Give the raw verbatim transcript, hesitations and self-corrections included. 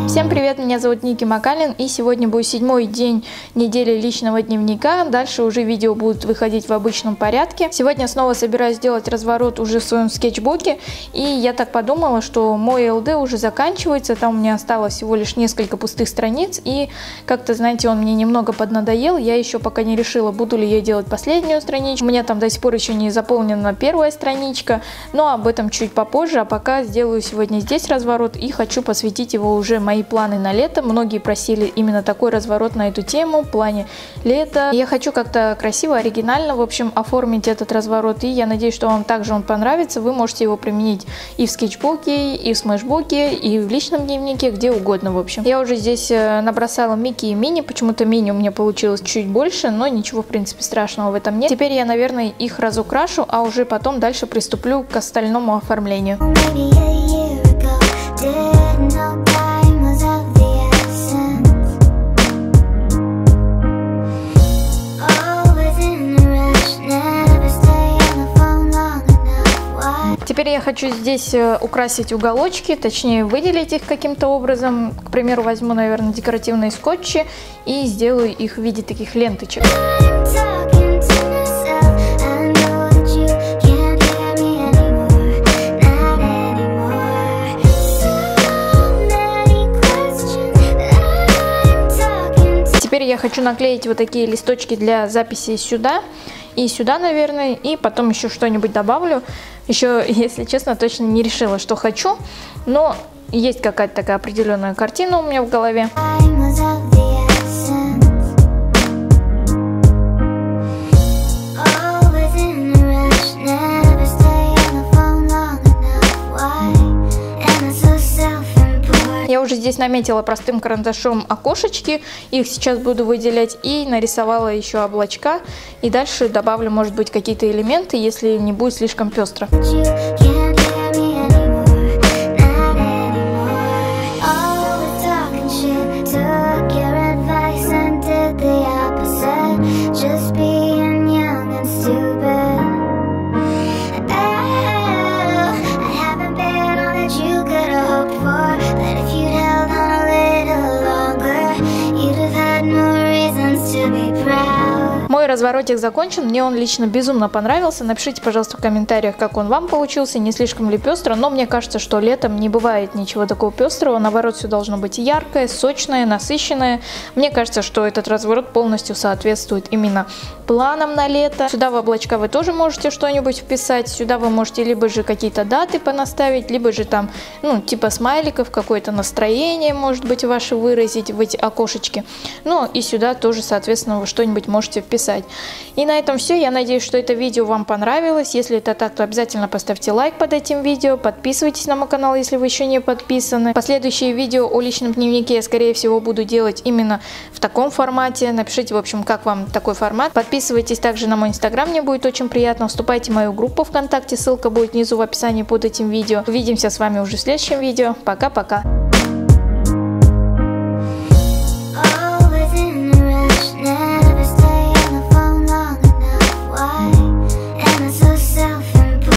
Всем привет, меня зовут Ники Макалин, и сегодня будет седьмой день недели личного дневника. Дальше уже видео будут выходить в обычном порядке. Сегодня снова собираюсь сделать разворот уже в своем скетчбуке, и я так подумала, что мой эл дэ уже заканчивается, там у меня осталось всего лишь несколько пустых страниц, и как-то, знаете, он мне немного поднадоел. Я еще пока не решила, буду ли я делать последнюю страничку. У меня там до сих пор еще не заполнена первая страничка, но об этом чуть попозже, а пока сделаю сегодня здесь разворот и хочу посвятить его уже мои планы на лето. Многие просили именно такой разворот на эту тему, в плане лета. Я хочу как-то красиво, оригинально, в общем, оформить этот разворот, и я надеюсь, что вам также он понравится. Вы можете его применить и в скетчбуке, и в смешбуке, и в личном дневнике, где угодно, в общем. Я уже здесь набросала Микки и Мини, почему-то Мини у меня получилось чуть больше, но ничего, в принципе, страшного в этом нет. Теперь я, наверное, их разукрашу, а уже потом дальше приступлю к остальному оформлению. Теперь я хочу здесь украсить уголочки, точнее выделить их каким-то образом. К примеру, возьму, наверное, декоративные скотчи и сделаю их в виде таких ленточек. Теперь я хочу наклеить вот такие листочки для записи сюда и сюда, наверное, и потом еще что-нибудь добавлю. Еще, если честно, точно не решила, что хочу, но есть какая-то такая определенная картина у меня в голове. Я уже здесь наметила простым карандашом окошечки, их сейчас буду выделять, и нарисовала еще облачка, и дальше добавлю, может быть, какие-то элементы, если не будет слишком пестро. Мой разворотик закончен, мне он лично безумно понравился. Напишите, пожалуйста, в комментариях, как он вам получился, не слишком ли пестро, но мне кажется, что летом не бывает ничего такого пестрого, наоборот, все должно быть яркое, сочное, насыщенное. Мне кажется, что этот разворот полностью соответствует именно планам на лето. Сюда в облачка вы тоже можете что-нибудь вписать, сюда вы можете либо же какие-то даты понаставить, либо же там, ну, типа смайликов, какое-то настроение, может быть, ваше выразить в эти окошечки. Ну, и сюда тоже, соответственно, вы что-нибудь можете вписать. И на этом все. Я надеюсь, что это видео вам понравилось. Если это так, то обязательно поставьте лайк под этим видео. Подписывайтесь на мой канал, если вы еще не подписаны. Последующие видео о личном дневнике я, скорее всего, буду делать именно в таком формате. Напишите, в общем, как вам такой формат. Подписывайтесь также на мой инстаграм, мне будет очень приятно. Вступайте в мою группу ВКонтакте, ссылка будет внизу в описании под этим видео. Увидимся с вами уже в следующем видео. Пока-пока.